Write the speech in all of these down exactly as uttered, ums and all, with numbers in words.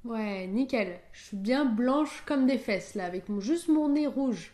Ouais, nickel. Je suis bien blanche comme des fesses là, avec mon, juste mon nez rouge.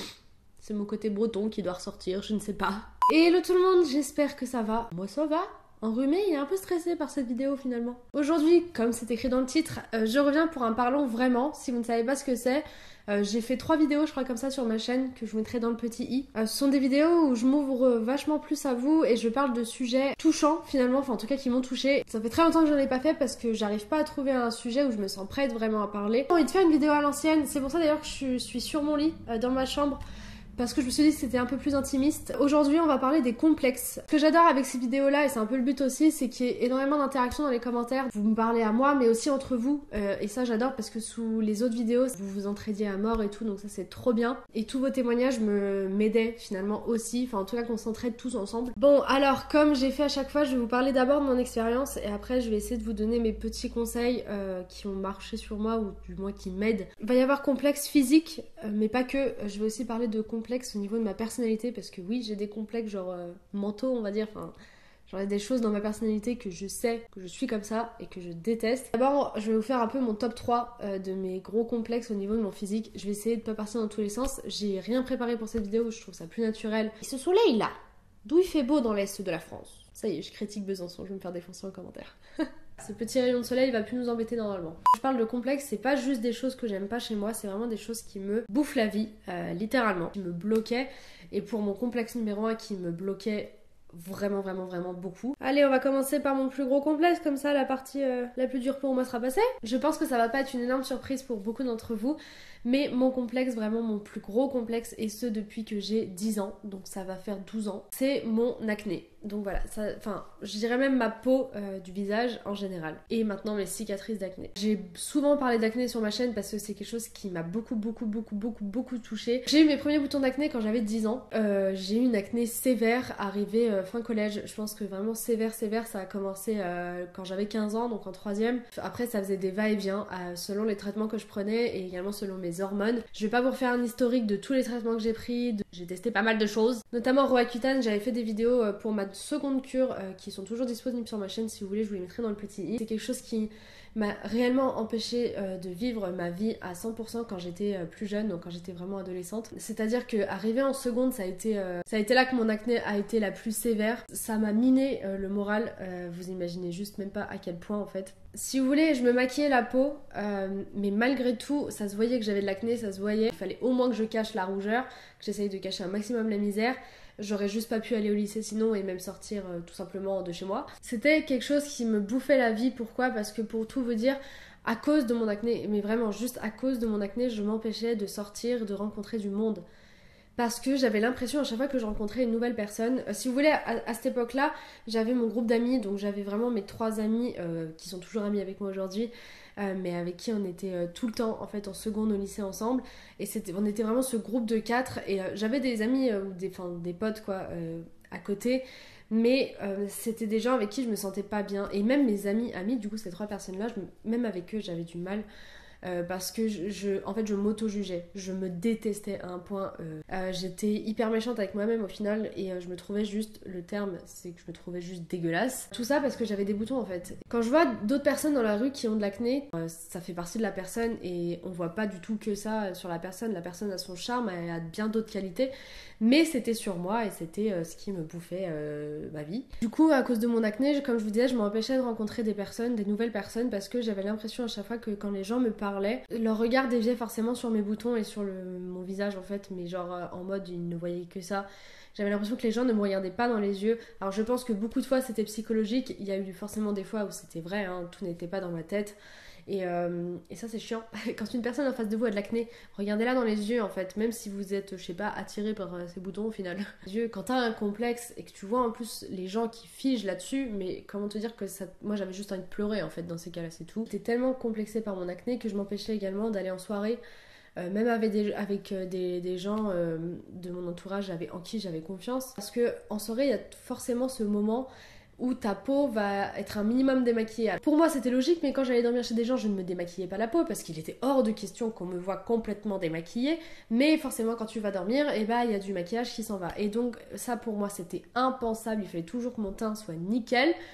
C'est mon côté breton qui doit ressortir, je ne sais pas. Et hello tout le monde, j'espère que ça va. Moi ça va. Enrhumé et un peu stressé par cette vidéo finalement. Aujourd'hui, comme c'est écrit dans le titre, euh, je reviens pour un parlons vraiment. Si vous ne savez pas ce que c'est, euh, j'ai fait trois vidéos je crois comme ça sur ma chaîne que je vous mettrai dans le petit i. Euh, ce sont des vidéos où je m'ouvre vachement plus à vous et je parle de sujets touchants finalement, enfin en tout cas qui m'ont touchée. Ça fait très longtemps que j'en ai pas fait parce que j'arrive pas à trouver un sujet où je me sens prête vraiment à parler. J'ai envie de faire une vidéo à l'ancienne, c'est pour ça d'ailleurs que je suis sur mon lit, euh, dans ma chambre. Parce que je me suis dit que c'était un peu plus intimiste. Aujourd'hui, on va parler des complexes. Ce que j'adore avec ces vidéos-là, et c'est un peu le but aussi, c'est qu'il y ait énormément d'interactions dans les commentaires. Vous me parlez à moi, mais aussi entre vous. Euh, et ça, j'adore parce que sous les autres vidéos, vous vous entraidiez à mort et tout, donc ça, c'est trop bien. Et tous vos témoignages me m'aidaient finalement aussi. Enfin, en tout cas, qu'on s'entraide tous ensemble. Bon, alors, comme j'ai fait à chaque fois, je vais vous parler d'abord de mon expérience et après, je vais essayer de vous donner mes petits conseils euh, qui ont marché sur moi ou du moins qui m'aident. Il va y avoir complexe physique, euh, mais pas que. Je vais aussi parler de complexe au niveau de ma personnalité parce que oui j'ai des complexes genre euh, mentaux on va dire, enfin genre il y a des choses dans ma personnalité que je sais que je suis comme ça et que je déteste. D'abord je vais vous faire un peu mon top trois euh, de mes gros complexes au niveau de mon physique. Je vais essayer de pas partir dans tous les sens, j'ai rien préparé pour cette vidéo, je trouve ça plus naturel. Et ce soleil là, d'où il fait beau dans l'est de la France. Ça y est, je critique Besançon, je vais me faire défoncer en commentaire. Ce petit rayon de soleil va plus nous embêter normalement. Je parle de complexe, c'est pas juste des choses que j'aime pas chez moi, c'est vraiment des choses qui me bouffent la vie, euh, littéralement, qui me bloquaient. Et pour mon complexe numéro un qui me bloquait vraiment vraiment vraiment beaucoup. Allez, on va commencer par mon plus gros complexe, comme ça la partie euh, la plus dure pour moi sera passée. Je pense que ça va pas être une énorme surprise pour beaucoup d'entre vous, mais mon complexe, vraiment mon plus gros complexe, et ce depuis que j'ai dix ans, donc ça va faire douze ans, c'est mon acné. Donc voilà, ça, enfin, je dirais même ma peau euh, du visage en général. Et maintenant mes cicatrices d'acné. J'ai souvent parlé d'acné sur ma chaîne parce que c'est quelque chose qui m'a beaucoup, beaucoup, beaucoup, beaucoup, beaucoup touchée. J'ai eu mes premiers boutons d'acné quand j'avais dix ans. Euh, j'ai eu une acné sévère arrivée euh, fin collège. Je pense que vraiment sévère, sévère, ça a commencé euh, quand j'avais quinze ans, donc en troisième. Après, ça faisait des va-et-vient euh, selon les traitements que je prenais et également selon mes hormones. Je vais pas vous refaire un historique de tous les traitements que j'ai pris. De... J'ai testé pas mal de choses. Notamment Roaccutane, j'avais fait des vidéos euh, pour ma seconde cure euh, qui sont toujours disponibles sur ma chaîne si vous voulez, je vous les mettrai dans le petit i. C'est quelque chose qui m'a réellement empêché euh, de vivre ma vie à cent pour cent quand j'étais euh, plus jeune, donc quand j'étais vraiment adolescente. C'est-à-dire que arrivé en seconde, ça a été euh, ça a été là que mon acné a été la plus sévère. Ça m'a miné euh, le moral, euh, vous imaginez juste même pas à quel point en fait. Si vous voulez, je me maquillais la peau, euh, mais malgré tout, ça se voyait que j'avais de l'acné, ça se voyait. Il fallait au moins que je cache la rougeur, que j'essaye de cacher un maximum la misère. J'aurais juste pas pu aller au lycée sinon et même sortir euh, tout simplement de chez moi. C'était quelque chose qui me bouffait la vie. Pourquoi ? Parce que pour tout vous dire, à cause de mon acné, mais vraiment juste à cause de mon acné, je m'empêchais de sortir, de rencontrer du monde. Parce que j'avais l'impression à chaque fois que je rencontrais une nouvelle personne, euh, si vous voulez, à, à cette époque-là, j'avais mon groupe d'amis, donc j'avais vraiment mes trois amis euh, qui sont toujours amis avec moi aujourd'hui, euh, mais avec qui on était euh, tout le temps en fait en seconde au lycée ensemble, et c'était, on était vraiment ce groupe de quatre, et euh, j'avais des amis, euh, des, enfin, des potes quoi, euh, à côté, mais euh, c'était des gens avec qui je me sentais pas bien, et même mes amis, amis, du coup ces trois personnes-là, je, même avec eux j'avais du mal. Euh, parce que je, je, en fait je m'auto-jugeais, je me détestais à un point, euh, euh, j'étais hyper méchante avec moi-même au final et euh, je me trouvais juste, le terme c'est que je me trouvais juste dégueulasse. Tout ça parce que j'avais des boutons en fait. Quand je vois d'autres personnes dans la rue qui ont de l'acné, euh, ça fait partie de la personne et on voit pas du tout que ça sur la personne, la personne a son charme, elle a bien d'autres qualités, mais c'était sur moi et c'était euh, ce qui me bouffait euh, ma vie. Du coup à cause de mon acné, comme je vous disais, je m'empêchais de rencontrer des personnes, des nouvelles personnes parce que j'avais l'impression à chaque fois que quand les gens me parlaient, leur regard déviait forcément sur mes boutons et sur le, mon visage en fait, mais genre euh, en mode ils ne voyaient que ça. J'avais l'impression que les gens ne me regardaient pas dans les yeux. Alors je pense que beaucoup de fois c'était psychologique, il y a eu forcément des fois où c'était vrai, hein, tout n'était pas dans ma tête. Et, euh, et ça c'est chiant. Quand une personne en face de vous a de l'acné, regardez-la dans les yeux en fait, même si vous êtes, je sais pas, attiré par euh, ses boutons au final. Les yeux, quand t'as un complexe et que tu vois en plus les gens qui figent là-dessus, mais comment te dire que ça... Moi j'avais juste envie de pleurer en fait dans ces cas-là, c'est tout. J'étais tellement complexée par mon acné que je m'empêchais également d'aller en soirée. Euh, même avec des, avec euh, des, des gens euh, de mon entourage avec, en qui j'avais confiance. Parce que en soirée, il y a forcément ce moment où ta peau va être un minimum démaquillée. Pour moi c'était logique, mais quand j'allais dormir chez des gens je ne me démaquillais pas la peau parce qu'il était hors de question qu'on me voit complètement démaquillée, mais forcément quand tu vas dormir, et eh bah il y a du maquillage qui s'en va. Et donc ça pour moi c'était impensable, il fallait toujours que mon teint soit nickel.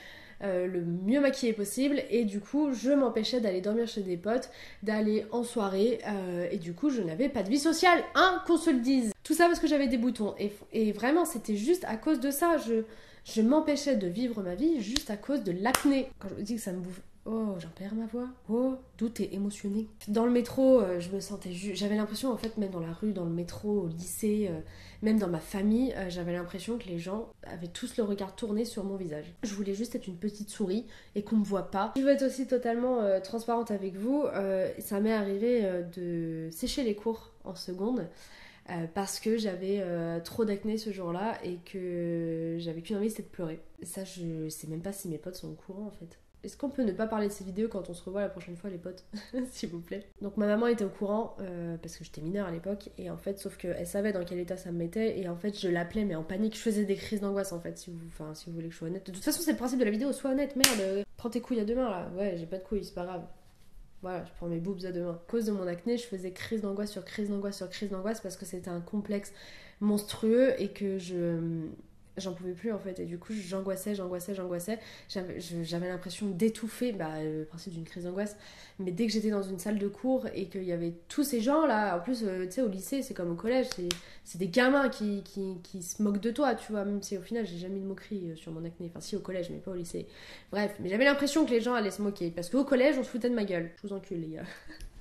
euh, le mieux maquillée possible et du coup je m'empêchais d'aller dormir chez des potes, d'aller en soirée euh, et du coup je n'avais pas de vie sociale, hein, qu'on se le dise. Tout ça parce que j'avais des boutons et, et vraiment c'était juste à cause de ça, je, je m'empêchais de vivre ma vie juste à cause de l'acné. Quand je me dis que ça me bouffe... Oh, j'en perds ma voix. Oh, d'où t'es émotionnée. Dans le métro, euh, je me sentais juste... J'avais l'impression, en fait, même dans la rue, dans le métro, au lycée, euh, même dans ma famille, euh, j'avais l'impression que les gens avaient tous le regard tourné sur mon visage. Je voulais juste être une petite souris et qu'on me voit pas. Je veux être aussi totalement euh, transparente avec vous. Euh, ça m'est arrivé euh, de sécher les cours en seconde. Euh, parce que j'avais euh, trop d'acné ce jour-là et que j'avais qu'une envie, c'était de pleurer. Ça, je sais même pas si mes potes sont au courant en fait. Est-ce qu'on peut ne pas parler de ces vidéos quand on se revoit la prochaine fois, les potes? S'il vous plaît. Donc ma maman était au courant, euh, parce que j'étais mineure à l'époque, et en fait, sauf qu'elle savait dans quel état ça me mettait, et en fait, je l'appelais, mais en panique, je faisais des crises d'angoisse, en fait, si vous, enfin, si vous voulez que je sois honnête. De toute façon, c'est le principe de la vidéo, sois honnête, merde, euh, prends tes couilles à deux mains, là. Ouais, j'ai pas de couilles, c'est pas grave. Voilà, je prends mes boobs à deux mains. À cause de mon acné, je faisais crise d'angoisse sur crise d'angoisse sur crise d'angoisse, parce que c'était un complexe monstrueux, et que je... j'en pouvais plus en fait et du coup j'angoissais, j'angoissais, j'angoissais j'avais, j'avais l'impression d'étouffer, bah le principe d'une crise d'angoisse, mais dès que j'étais dans une salle de cours et qu'il y avait tous ces gens là, en plus euh, tu sais au lycée c'est comme au collège, c'est, c'est des gamins qui, qui, qui se moquent de toi tu vois, même si au final j'ai jamais eu de moquerie sur mon acné, enfin si au collège mais pas au lycée, bref, mais j'avais l'impression que les gens allaient se moquer parce qu'au collège on se foutait de ma gueule, je vous encule les gars.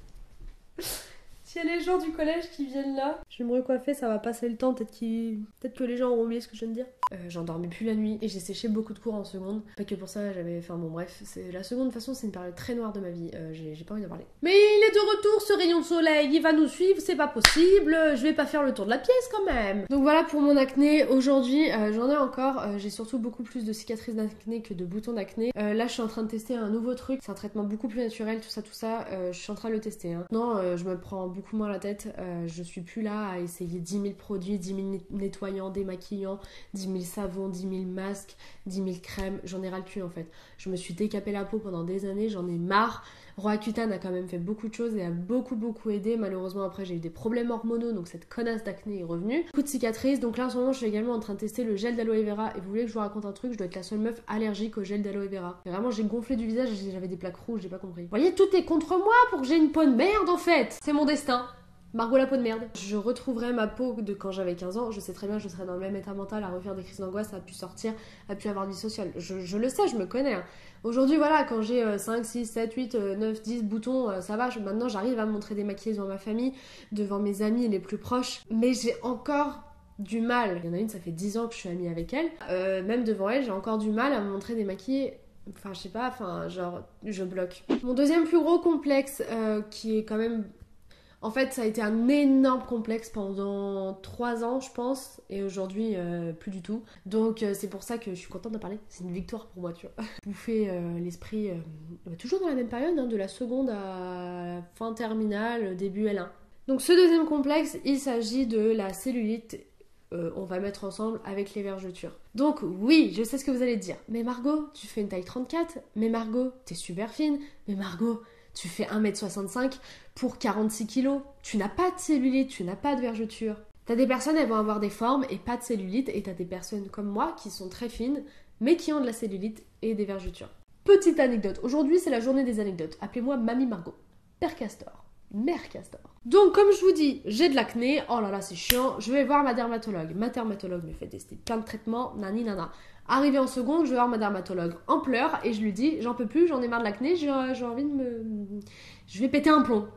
S'il y a les gens du collège qui viennent là, je vais me recoiffer, ça va passer le temps, peut-être, qu'ils... peut-être que les gens auront oublié ce que je viens de dire. Euh, j'en dormais plus la nuit et j'ai séché beaucoup de cours en seconde. Pas que pour ça, j'avais... Enfin bon bref, c'est... la seconde de toute façon c'est une période très noire de ma vie, euh, j'ai... j'ai pas envie d'en parler. Mais il est de retour ce rayon de soleil, il va nous suivre, c'est pas possible, je vais pas faire le tour de la pièce quand même. Donc voilà pour mon acné, aujourd'hui euh, j'en ai encore, euh, j'ai surtout beaucoup plus de cicatrices d'acné que de boutons d'acné. Euh, là je suis en train de tester un nouveau truc, c'est un traitement beaucoup plus naturel, tout ça tout ça, euh, je suis en train de le tester. Hein. Non, euh, je me prends beaucoup beaucoup moins la tête, euh, je suis plus là à essayer dix mille produits, dix mille nettoyants, démaquillants, dix mille savons, dix mille masques, dix mille crèmes, j'en ai ras le cul en fait. Je me suis décapé la peau pendant des années, j'en ai marre. Roaccutane a quand même fait beaucoup de choses et a beaucoup beaucoup aidé. Malheureusement après j'ai eu des problèmes hormonaux, donc cette connasse d'acné est revenue. Beaucoup de cicatrices, donc là en ce moment je suis également en train de tester le gel d'aloe vera. Et vous voulez que je vous raconte un truc, je dois être la seule meuf allergique au gel d'aloe vera. Et vraiment j'ai gonflé du visage et j'avais des plaques rouges, j'ai pas compris. Vous voyez, tout est contre moi pour que j'ai une peau de merde en fait. C'est mon destin. Margot la peau de merde. Je retrouverai ma peau de quand j'avais quinze ans. Je sais très bien que je serai dans le même état mental à refaire des crises d'angoisse, à pu sortir, à pu avoir de vie sociale. Je, je le sais, je me connais. Hein. Aujourd'hui, voilà, quand j'ai euh, cinq, six, sept, huit, neuf, dix boutons, euh, ça va. Je, maintenant, j'arrive à me montrer démaquillée devant ma famille, devant mes amis les plus proches. Mais j'ai encore du mal. Il y en a une, ça fait dix ans que je suis amie avec elle. Euh, même devant elle, j'ai encore du mal à me montrer démaquillée. Enfin, je sais pas, enfin, genre, je bloque. Mon deuxième plus gros complexe, euh, qui est quand même... En fait, ça a été un énorme complexe pendant trois ans, je pense, et aujourd'hui, euh, plus du tout. Donc, euh, c'est pour ça que je suis contente d'en parler. C'est une victoire pour moi, tu vois. Bouffer euh, l'esprit, euh, toujours dans la même période, hein, de la seconde à fin terminale, début L un. Donc, ce deuxième complexe, il s'agit de la cellulite. Euh, on va mettre ensemble avec les vergetures. Donc oui, je sais ce que vous allez dire. Mais Margot, tu fais une taille trente-quatre. Mais Margot, t'es super fine. Mais Margot, tu fais un mètre soixante-cinq pour quarante-six kilos. Tu n'as pas de cellulite, tu n'as pas de vergeture. T'as des personnes, elles vont avoir des formes et pas de cellulite. Et t'as des personnes comme moi qui sont très fines, mais qui ont de la cellulite et des vergetures. Petite anecdote. Aujourd'hui, c'est la journée des anecdotes. Appelez-moi Mamie Margot. Père Castor. Mère Castor. Donc comme je vous dis, j'ai de l'acné, oh là là c'est chiant, je vais voir ma dermatologue. Ma dermatologue me fait tester plein de traitements, nani nana. Arrivé en seconde, je vais voir ma dermatologue en pleurs et je lui dis j'en peux plus, j'en ai marre de l'acné, j'ai, j'ai envie de me... Je vais péter un plomb.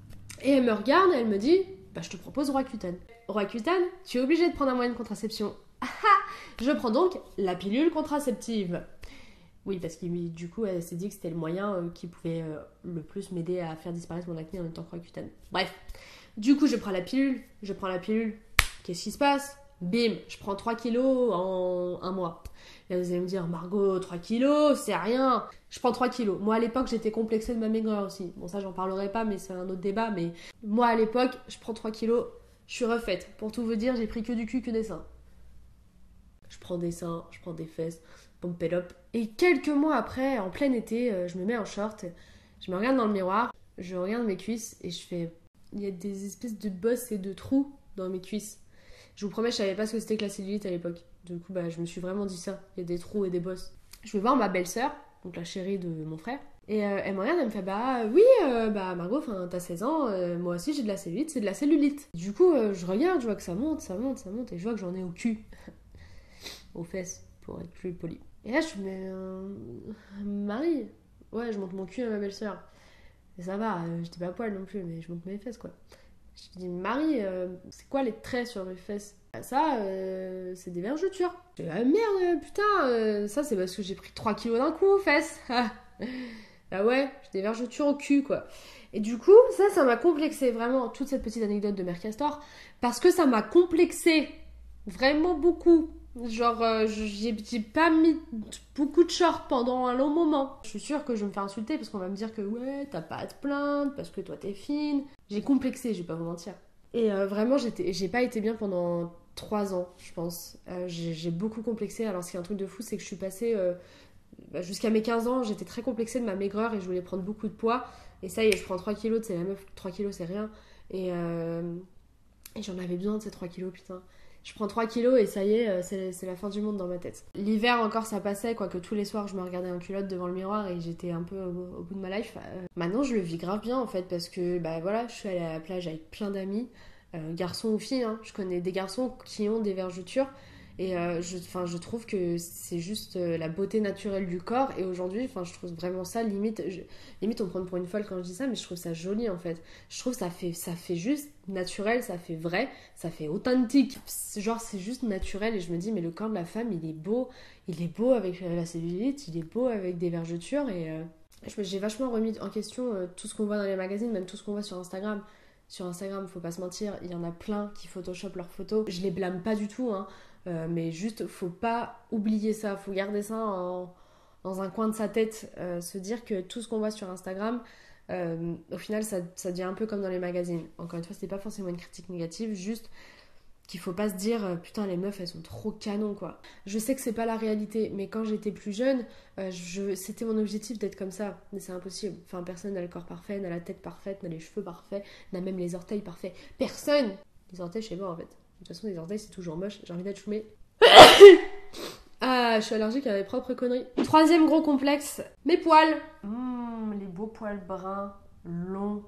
Et elle me regarde et elle me dit bah je te propose Roaccutane. Roaccutane, tu es obligé de prendre un moyen de contraception. Ah ah, je prends donc la pilule contraceptive. Oui, parce que du coup, elle s'est dit que c'était le moyen euh, qui pouvait euh, le plus m'aider à faire disparaître mon acné en même temps que Roaccutane. Bref, du coup, je prends la pilule, je prends la pilule. Qu'est-ce qui se passe? Bim, je prends trois kilos en un mois. Et vous allez me dire, Margot, trois kilos, c'est rien. Je prends trois kilos. Moi, à l'époque, j'étais complexée de ma maigreur aussi. Bon, ça, j'en parlerai pas, mais c'est un autre débat. Mais moi, à l'époque, je prends trois kilos, je suis refaite. Pour tout vous dire, j'ai pris que du cul, que des seins. Je prends des seins, je prends des fesses. Pump it up. Et quelques mois après, en plein été, euh, je me mets en short, je me regarde dans le miroir, je regarde mes cuisses et je fais... Il y a des espèces de bosses et de trous dans mes cuisses. Je vous promets, je savais pas ce que c'était que la cellulite à l'époque. Du coup, bah, je me suis vraiment dit ça. Il y a des trous et des bosses. je vais voir ma belle-sœur, donc la chérie de mon frère. Et euh, elle me regarde, elle me fait bah oui, euh, bah Margot, t'as seize ans, euh, moi aussi j'ai de la cellulite, c'est de la cellulite. Du coup, euh, je regarde, je vois que ça monte, ça monte, ça monte, et je vois que j'en ai au cul, aux fesses, pour être plus poli. Et là, je me dis, mais euh, Marie, ouais, je monte mon cul à ma belle-sœur. Et ça va, euh, j'étais pas à poil non plus, mais je monte mes fesses quoi. Je lui dis, Marie, euh, c'est quoi les traits sur mes fesses? Ah, ça, euh, c'est des vergetures. Je dis, ah merde, putain, euh, ça c'est parce que j'ai pris trois kilos d'un coup aux fesses. Ah ouais, j'ai des vergetures au cul, quoi. Et du coup, ça, ça m'a complexé, vraiment, toute cette petite anecdote de Mère Castor, parce que ça m'a complexé vraiment beaucoup. Genre, euh, j'ai j'ai pas mis beaucoup de shorts pendant un long moment. Je suis sûre que je vais me faire insulter parce qu'on va me dire que ouais, t'as pas à te plaindre, parce que toi t'es fine. J'ai complexé, je vais pas vous mentir. Et euh, vraiment, j'étais, j'ai pas été bien pendant trois ans, je pense. Euh, j'ai j'ai beaucoup complexé. Alors, ce qui est un truc de fou, c'est que je suis passée... euh, bah, jusqu'à mes quinze ans, j'étais très complexée de ma maigreur et je voulais prendre beaucoup de poids. Et ça y est, je prends trois kilos, c'est la meuf, trois kilos c'est rien. Et, euh, et j'en avais besoin de ces trois kilos, putain. Je prends trois kilos et ça y est, c'est, c'est la fin du monde dans ma tête. L'hiver encore ça passait, quoique tous les soirs je me regardais en culotte devant le miroir et j'étais un peu au, au bout de ma life. Euh, maintenant je le vis grave bien en fait parce que bah voilà, je suis allée à la plage avec plein d'amis, euh, garçons ou filles, hein. Je connais des garçons qui ont des vergetures. Et euh, je, je trouve que c'est juste euh, la beauté naturelle du corps. Et aujourd'hui, je trouve vraiment ça, limite, je, limite on me prend pour une folle quand je dis ça, mais je trouve ça joli en fait. Je trouve que ça fait, ça fait juste naturel, ça fait vrai, ça fait authentique. Genre c'est juste naturel et je me dis, mais le corps de la femme, il est beau. Il est beau avec la cellulite, il est beau avec des vergetures. Et euh, j'ai vachement remis en question euh, tout ce qu'on voit dans les magazines, même tout ce qu'on voit sur Instagram. Sur Instagram, faut pas se mentir, il y en a plein qui photoshopent leurs photos. Je les blâme pas du tout, hein. Euh, mais juste, faut pas oublier ça, faut garder ça en, dans un coin de sa tête, euh, se dire que tout ce qu'on voit sur Instagram, euh, au final, ça, ça devient un peu comme dans les magazines. Encore une fois, c'était pas forcément une critique négative, juste qu'il faut pas se dire euh, putain, les meufs, elles sont trop canons, quoi. Je sais que c'est pas la réalité, mais quand j'étais plus jeune, euh, je, c'était mon objectif d'être comme ça, mais c'est impossible. Enfin, personne n'a le corps parfait, n'a la tête parfaite, n'a les cheveux parfaits, n'a même les orteils parfaits. Personne! Les orteils, je sais pas, en fait. De toute façon, les orteils, c'est toujours moche. J'ai envie d'être choumée. Ah, je suis allergique à mes propres conneries. Troisième gros complexe, mes poils. Mmh, les beaux poils bruns, longs,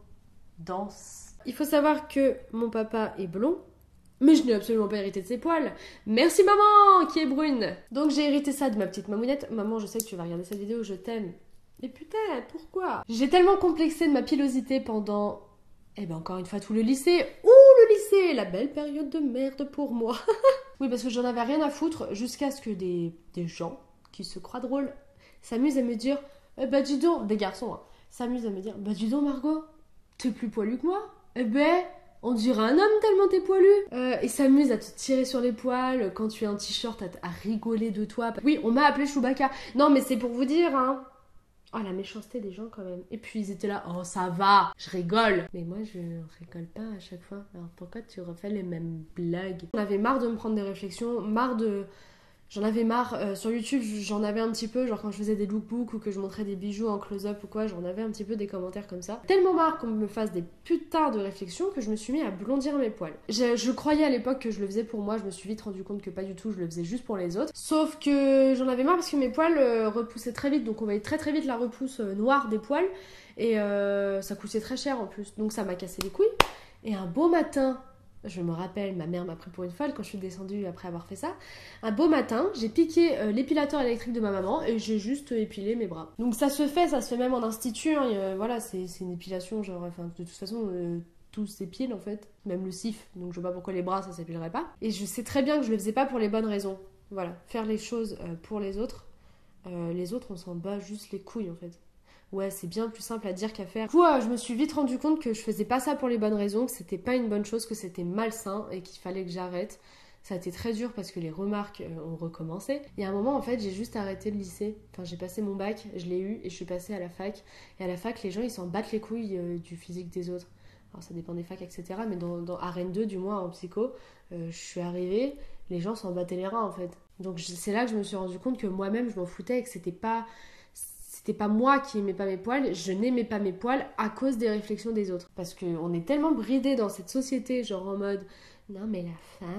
denses. Il faut savoir que mon papa est blond, mais je n'ai absolument pas hérité de ses poils. Merci maman, qui est brune. Donc j'ai hérité ça de ma petite mamounette. Maman, je sais que tu vas regarder cette vidéo, je t'aime. Mais putain, pourquoi? J'ai tellement complexé de ma pilosité pendant... Eh ben encore une fois, tout le lycée. Ouh, le lycée, la belle période de merde pour moi. Oui, parce que j'en avais rien à foutre jusqu'à ce que des, des gens qui se croient drôles s'amusent à me dire eh ben dis donc, des garçons, hein, s'amusent à me dire bah dis donc Margot, t'es plus poilu que moi. Eh ben, on dirait un homme tellement t'es poilu. Euh, et s'amusent à te tirer sur les poils quand tu es en t-shirt, à, à rigoler de toi. Oui, on m'a appelé Chewbacca. Non, mais c'est pour vous dire, hein. Oh, la méchanceté des gens quand même. Et puis ils étaient là, oh ça va, je rigole. Mais moi je rigole pas à chaque fois. Alors pourquoi tu refais les mêmes blagues? J'en avais marre de me prendre des réflexions, marre de... J'en avais marre. Euh, sur YouTube, j'en avais un petit peu, genre quand je faisais des lookbooks ou que je montrais des bijoux en close-up ou quoi, j'en avais un petit peu des commentaires comme ça. Tellement marre qu'on me fasse des putains de réflexions que je me suis mis à blondir mes poils. Je, je croyais à l'époque que je le faisais pour moi, je me suis vite rendu compte que pas du tout, je le faisais juste pour les autres. Sauf que j'en avais marre parce que mes poils euh, repoussaient très vite, donc on voyait très très vite la repousse euh, noire des poils et euh, ça coûtait très cher en plus, donc ça m'a cassé les couilles. Et un beau matin... Je me rappelle, ma mère m'a pris pour une folle quand je suis descendue après avoir fait ça. Un beau matin, j'ai piqué euh, l'épilateur électrique de ma maman et j'ai juste épilé mes bras. Donc ça se fait, ça se fait même en institut. Hein, euh, voilà, c'est, c'est une épilation, genre, enfin, de toute façon, euh, tout s'épile en fait, même le cif. Donc je vois pas pourquoi les bras ça s'épilerait pas. Et je sais très bien que je le faisais pas pour les bonnes raisons. Voilà, faire les choses euh, pour les autres. Euh, les autres, on s'en bat juste les couilles en fait. Ouais, c'est bien plus simple à dire qu'à faire. Du coup, euh, je me suis vite rendu compte que je faisais pas ça pour les bonnes raisons, que c'était pas une bonne chose, que c'était malsain et qu'il fallait que j'arrête. Ça a été très dur parce que les remarques euh, ont recommencé. Et à un moment, en fait, j'ai juste arrêté le lycée. Enfin, j'ai passé mon bac, je l'ai eu et je suis passée à la fac. Et à la fac, les gens, ils s'en battent les couilles euh, du physique des autres. Alors, ça dépend des facs, et cetera. Mais dans, dans à Rennes deux, du moins, en psycho, euh, je suis arrivée, les gens s'en battaient les reins, en fait. Donc, je, c'est là que je me suis rendu compte que moi-même, je m'en foutais et que c'était pas... C'était pas moi qui aimais pas mes poils, je n'aimais pas mes poils à cause des réflexions des autres. Parce qu'on est tellement bridé dans cette société, genre en mode non mais la femme,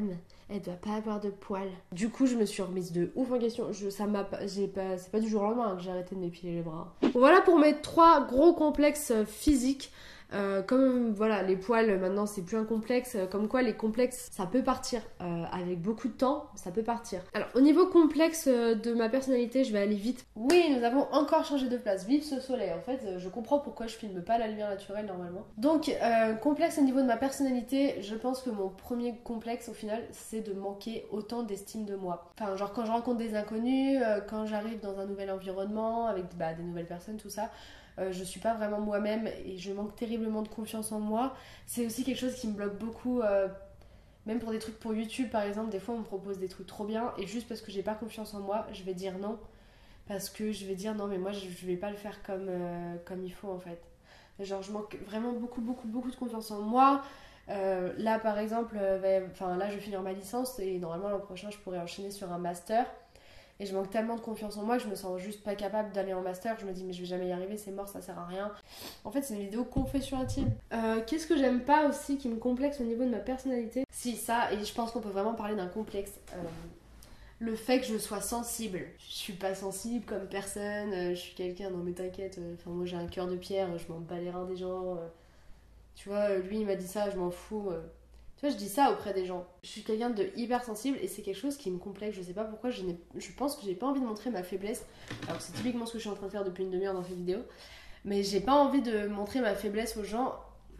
elle doit pas avoir de poils. Du coup, je me suis remise de ouf en question. Je, ça m'a pas, j'ai pas, c'est pas du jour au lendemain que j'ai arrêté de m'épiler les bras. Voilà pour mes trois gros complexes physiques. Euh, comme voilà, les poils maintenant c'est plus un complexe, comme quoi les complexes ça peut partir euh, avec beaucoup de temps, ça peut partir. Alors au niveau complexe euh, de ma personnalité, je vais aller vite. Oui, nous avons encore changé de place. Vive ce soleil. En fait, euh, je comprends pourquoi je filme pas la lumière naturelle normalement. Donc euh, complexe au niveau de ma personnalité, je pense que mon premier complexe au final c'est de manquer autant d'estime de moi. Enfin genre quand je rencontre des inconnus, euh, quand j'arrive dans un nouvel environnement avec bah, des nouvelles personnes, tout ça. Euh, je suis pas vraiment moi-même et je manque terriblement de confiance en moi. C'est aussi quelque chose qui me bloque beaucoup, euh, même pour des trucs pour YouTube par exemple. Des fois on me propose des trucs trop bien et juste parce que j'ai pas confiance en moi, je vais dire non. Parce que je vais dire non mais moi je, je vais pas le faire comme, euh, comme il faut en fait. Genre je manque vraiment beaucoup beaucoup beaucoup de confiance en moi. Euh, là par exemple, euh, bah, là je vais finir ma licence et normalement l'an prochain je pourrais enchaîner sur un master. Et je manque tellement de confiance en moi que je me sens juste pas capable d'aller en master. Je me dis mais je vais jamais y arriver, c'est mort, ça sert à rien. En fait c'est une vidéo confession intime. Euh, Qu'est-ce que j'aime pas aussi qui me complexe au niveau de ma personnalité? Si ça, et je pense qu'on peut vraiment parler d'un complexe. Euh, le fait que je sois sensible. Je suis pas sensible comme personne, euh, je suis quelqu'un, non mais t'inquiète, euh, enfin moi j'ai un cœur de pierre, je m'en bats les reins des gens. Euh, tu vois, lui il m'a dit ça, je m'en fous. Euh, Tu vois, je dis ça auprès des gens. Je suis quelqu'un de hyper sensible et c'est quelque chose qui me complexe. Je sais pas pourquoi, je, je pense que j'ai pas envie de montrer ma faiblesse. Alors c'est typiquement ce que je suis en train de faire depuis une demi-heure dans cette vidéo. Mais j'ai pas envie de montrer ma faiblesse aux gens.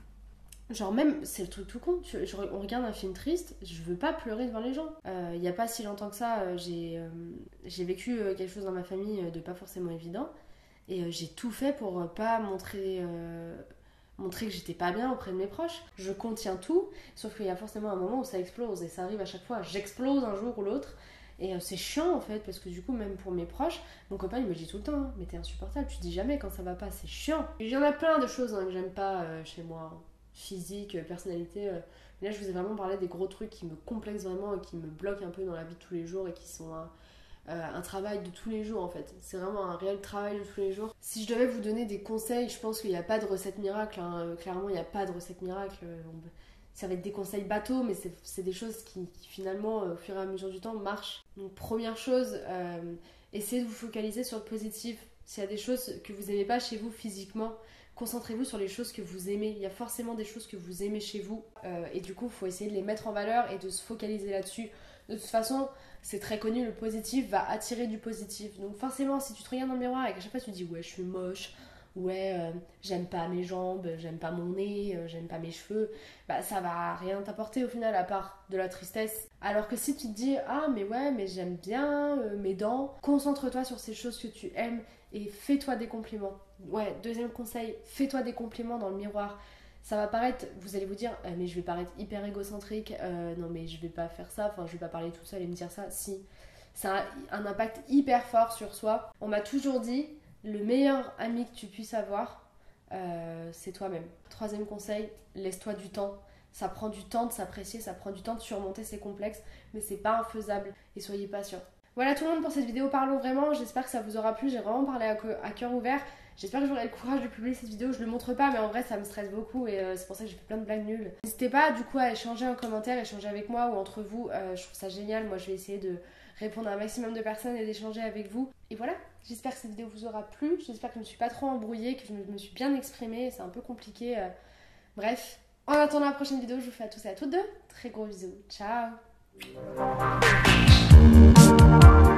Genre même, c'est le truc tout con. Tu, je, on regarde un film triste, je veux pas pleurer devant les gens. Il euh, y a pas si longtemps que ça, euh, j'ai euh, j'ai vécu euh, quelque chose dans ma famille euh, de pas forcément évident. Et euh, j'ai tout fait pour euh, pas montrer... Euh, montrer que j'étais pas bien auprès de mes proches. Je contiens tout, sauf qu'il y a forcément un moment où ça explose et ça arrive à chaque fois. J'explose un jour ou l'autre et euh, c'est chiant en fait parce que du coup même pour mes proches, mon copain il me dit tout le temps hein, mais t'es insupportable, tu dis jamais quand ça va pas, c'est chiant. Il y en a plein de choses hein, que j'aime pas euh, chez moi, physique, personnalité. Euh. Mais là je vous ai vraiment parlé des gros trucs qui me complexent vraiment et qui me bloquent un peu dans la vie de tous les jours et qui sont... Euh, Euh, un travail de tous les jours en fait, c'est vraiment un réel travail de tous les jours. Si je devais vous donner des conseils, je pense qu'il n'y a pas de recette miracle hein. Clairement il n'y a pas de recette miracle, ça va être des conseils bateaux mais c'est des choses qui, qui finalement au fur et à mesure du temps marchent. Donc première chose, euh, essayez de vous focaliser sur le positif. S'il y a des choses que vous n'aimez pas chez vous physiquement, concentrez-vous sur les choses que vous aimez. Il y a forcément des choses que vous aimez chez vous euh, et du coup il faut essayer de les mettre en valeur et de se focaliser là-dessus. De toute façon, c'est très connu, le positif va attirer du positif. Donc forcément, si tu te regardes dans le miroir et qu'à chaque fois tu dis ouais, je suis moche, ouais, euh, j'aime pas mes jambes, j'aime pas mon nez, euh, j'aime pas mes cheveux, bah ça va rien t'apporter au final à part de la tristesse. Alors que si tu te dis ah mais ouais, mais j'aime bien euh, mes dents, concentre-toi sur ces choses que tu aimes et fais-toi des compliments. Ouais, deuxième conseil, fais-toi des compliments dans le miroir. Ça va paraître, vous allez vous dire, euh, mais je vais paraître hyper égocentrique, euh, non mais je vais pas faire ça, enfin je vais pas parler tout seul et me dire ça, si. Ça a un impact hyper fort sur soi. On m'a toujours dit, le meilleur ami que tu puisses avoir, euh, c'est toi-même. Troisième conseil, laisse-toi du temps. Ça prend du temps de s'apprécier, ça prend du temps de surmonter ses complexes, mais c'est pas infaisable et soyez patient. Voilà tout le monde pour cette vidéo, parlons vraiment, j'espère que ça vous aura plu, j'ai vraiment parlé à, à cœur ouvert. J'espère que j'aurai le courage de publier cette vidéo, je le montre pas mais en vrai ça me stresse beaucoup et euh, c'est pour ça que j'ai fait plein de blagues nulles. N'hésitez pas du coup à échanger en commentaire, échanger avec moi ou entre vous, euh, je trouve ça génial, moi je vais essayer de répondre à un maximum de personnes et d'échanger avec vous. Et voilà, j'espère que cette vidéo vous aura plu, j'espère que je ne me suis pas trop embrouillée, que je me suis bien exprimée, c'est un peu compliqué. Euh... Bref, en attendant la prochaine vidéo, je vous fais à tous et à toutes deux très gros bisous, ciao.